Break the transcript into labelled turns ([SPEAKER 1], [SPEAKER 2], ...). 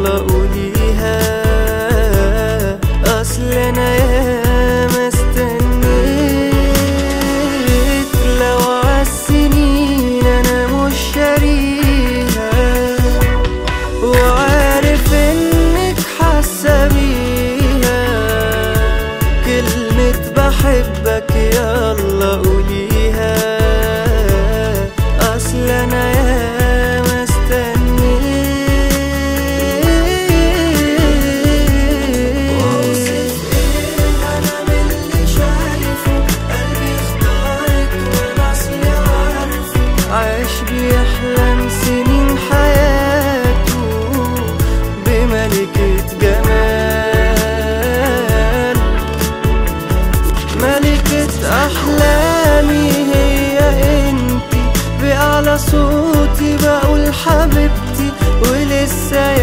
[SPEAKER 1] يلا قوليها، اصل انا ياما استنيت، لو عالسنين انا مش شاريها، وعارف انك حاسه بيها، كلمة بحبك يلا قوليها، اصل انا ياما استنيت. واوصف ايه انا من اللي شايفه، قلبي اختارك وانا اصلي عارفه، عايش بيحلم سنين حياته بملكة جمال، ملكة أحلامي هي انتي، بأعلى صوتي بقول حبيبتي ولسه